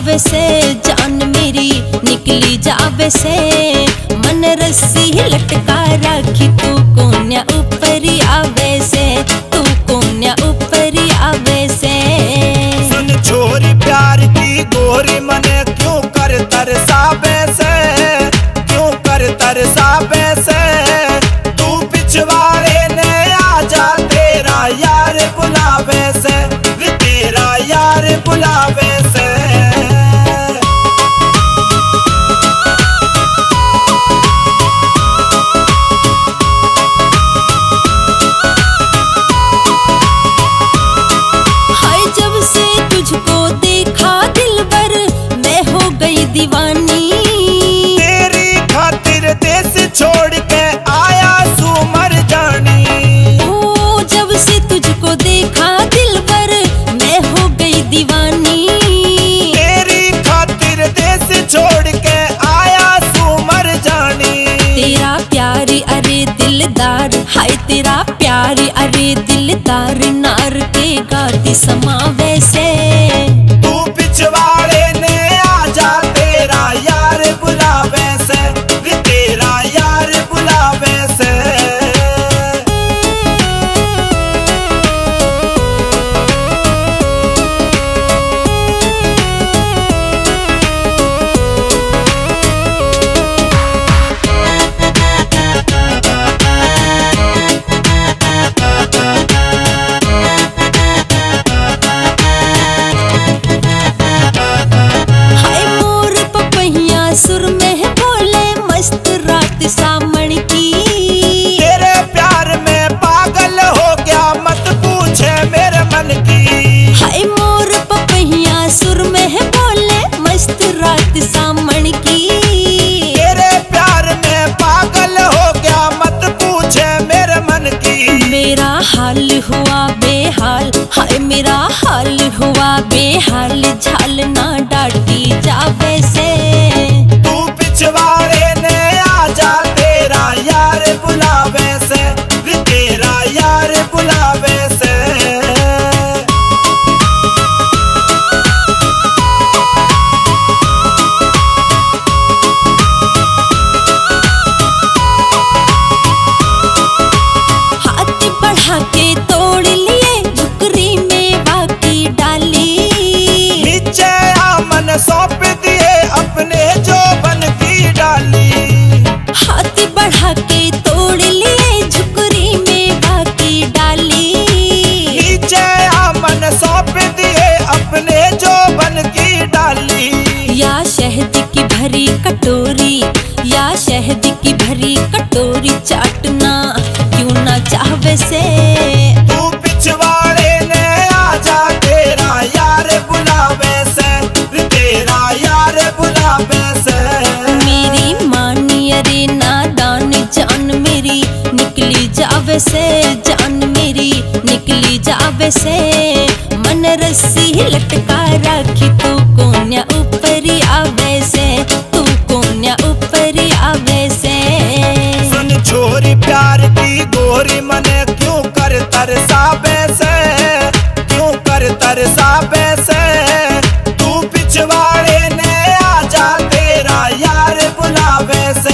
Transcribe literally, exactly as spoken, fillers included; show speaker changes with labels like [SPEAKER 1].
[SPEAKER 1] जावे से, जान मेरी निकली जावे से। मन रस्सी लटका राखी तू कोन्या ऊपरी आवे से, तू कोन्या ऊपरी आवे से।
[SPEAKER 2] सुन छोरी प्यार की गोरी मने क्यों कर तरसावे से, क्यों कर तरसावे से। तू पिछवाड़े ने आजा तेरा यार बुलावे से, तेरा यार बुलावे से।
[SPEAKER 1] हाय जब से तुझको देखा दिलबर मैं हो गई दीवानी।
[SPEAKER 2] तेरी खातिर देश छोड़ के आया सू मर जानी।
[SPEAKER 1] ओ जब से तुझको देखा दिलबर मैं हो गई दीवानी।
[SPEAKER 2] तेरी खातिर देश छोड़ के आया सू मर जानी।
[SPEAKER 1] तेरा प्यार अरे दिलदार, हाय तेरा प्यार अरे दिलदार। नार के गाती समावे से,
[SPEAKER 2] तू पिछवाड़े ने आजा तेरा यार बुलावे से, तेरा यार बुलावे से।
[SPEAKER 1] सुर में बोले मस्त रात सामण की।
[SPEAKER 2] तेरे प्यार में पागल हो गया मत पूछे मेरे मन की।
[SPEAKER 1] हाय मोर पपैया सुर में बोले मस्त रात सामण की।
[SPEAKER 2] तेरे प्यार में पागल हो गया मत पूछे मेरे मन की।
[SPEAKER 1] मेरा हाल हुआ बेहाल, हाय मेरा हाल हुआ बेहाल। झाल ना डाटी जावे से,
[SPEAKER 2] पिछवाड़े ने आजा तेरा यार बुलावे से, तेरा यार बुलावे से।
[SPEAKER 1] हाथ बढ़ा के तोड़ लिए झुकरी में बाकी डाली।
[SPEAKER 2] नीचे आमन सौंप दिए अपने जो बन की डाली।
[SPEAKER 1] हाथ बढ़ा के तोड़ लिए झुकरी में बाकी डाली।
[SPEAKER 2] नीचे आमन सौंप दिए अपने जो बन की डाली।
[SPEAKER 1] या शहद की भरी कटोरी, या शहद की भरी कटोरी चाटना क्यों ना चाहवे से।
[SPEAKER 2] तू पिछवाड़े ने आजा तेरा यार बुलावे से, तेरा यार बुलावे से।
[SPEAKER 1] मेरी मानी अरे नादान, जान मेरी निकली जावे से, जान मेरी निकली जावे से। मन रस्सी लटका राखी तू कोन्या ऊपरी आवे से, तू कोन्या ऊपरी आवे से।
[SPEAKER 2] सुन छोरी प्यार की गोरी मने क्यों कर तरसावे से, क्यों कर तरसावे से। तू पिछवाड़े ने आजा तेरा यार बुलावे से।